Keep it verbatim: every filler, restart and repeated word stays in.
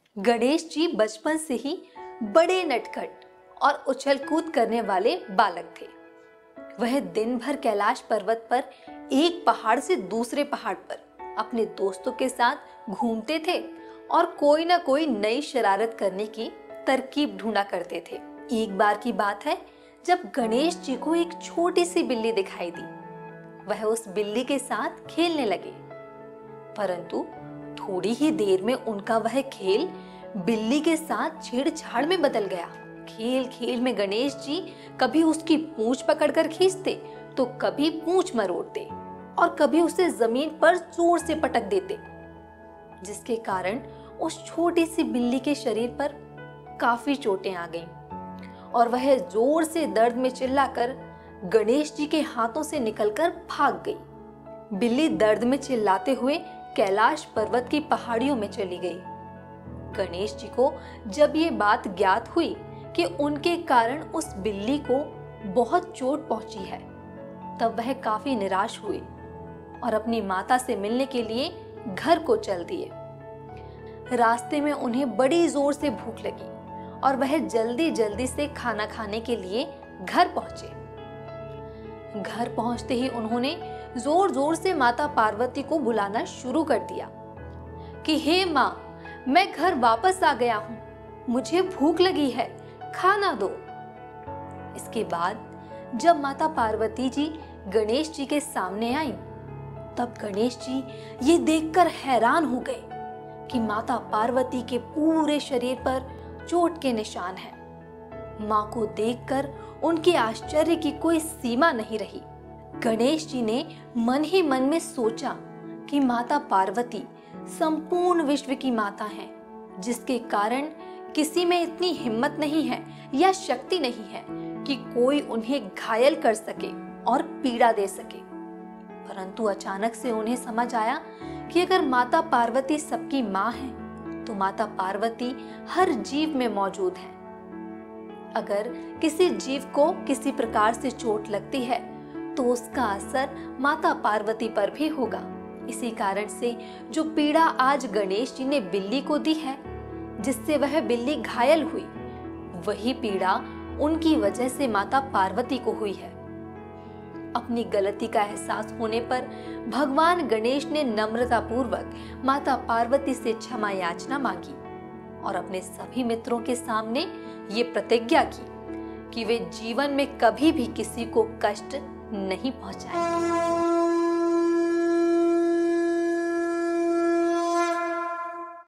गणेश जी बचपन से ही बड़े नटखट और उछल कूद करने वाले बालक थे। वह दिन भर कैलाश पर्वत पर एक पहाड़ से दूसरे पहाड़ पर अपने दोस्तों के साथ घूमते थे और कोई ना कोई नई शरारत करने की तरकीब ढूंढा करते थे। एक बार की बात है जब गणेश जी को एक छोटी सी बिल्ली दिखाई दी। वह उस बिल्ली के साथ खेलने लगे, परंतु थोड़ी ही देर में उनका वह खेल बिल्ली के साथ छेड़छाड़ में बदल गया। खेल खेल में गणेश जी कभी उसकी पूंछ पकड़कर खींचते तो कभी पूंछ मरोड़ते और कभी उसे जमीन पर जोर से पटक देते, जिसके कारण उस छोटी सी बिल्ली के शरीर पर काफी चोटें आ गईं और वह जोर से दर्द में चिल्लाकर गणेश जी के हाथों से निकलकर भाग गई। बिल्ली दर्द में चिल्लाते हुए कैलाश पर्वत की पहाड़ियों में चली गई। गणेश जी को जब ये बात ज्ञात हुई कि उनके कारण उस बिल्ली को बहुत चोट पहुंची है, तब वह काफी निराश हुए और अपनी माता से मिलने के लिए घर को चल दिए। रास्ते में उन्हें बड़ी जोर से भूख लगी और वह जल्दी जल्दी से खाना खाने के लिए घर पहुंचे। घर पहुंचते ही उन्होंने जोर जोर से माता पार्वती को बुलाना शुरू कर दिया कि हे माँ, मैं घर वापस आ गया हूँ, मुझे भूख लगी है, खाना दो। इसके बाद जब माता पार्वती जी गणेश जी के सामने आईं, तब गणेश जी ये देखकर हैरान हो गए कि माता पार्वती के पूरे शरीर पर चोट के निशान हैं। माँ को देखकर उनके आश्चर्य की कोई सीमा नहीं रही। गणेश जी ने मन ही मन में सोचा कि माता पार्वती संपूर्ण विश्व की माता हैं, जिसके कारण किसी में इतनी हिम्मत नहीं है या शक्ति नहीं है कि कोई उन्हें घायल कर सके और पीड़ा दे सके। परंतु अचानक से उन्हें समझ आया कि अगर माता पार्वती सबकी माँ है, तो माता पार्वती हर जीव में मौजूद है। अगर किसी जीव को किसी प्रकार से चोट लगती है तो उसका असर माता पार्वती पर भी होगा। इसी कारण से जो पीड़ा आज गणेश जी ने बिल्ली को दी है, जिससे वह बिल्ली घायल हुई, वही पीड़ा उनकी वजह से माता पार्वती को हुई है। अपनी गलती का एहसास होने पर भगवान गणेश ने नम्रता पूर्वक माता पार्वती से क्षमा याचना मांगी और अपने सभी मित्रों के सामने ये प्रतिज्ञा की कि वे जीवन में कभी भी किसी को कष्ट नहीं पहुंचाएंगे।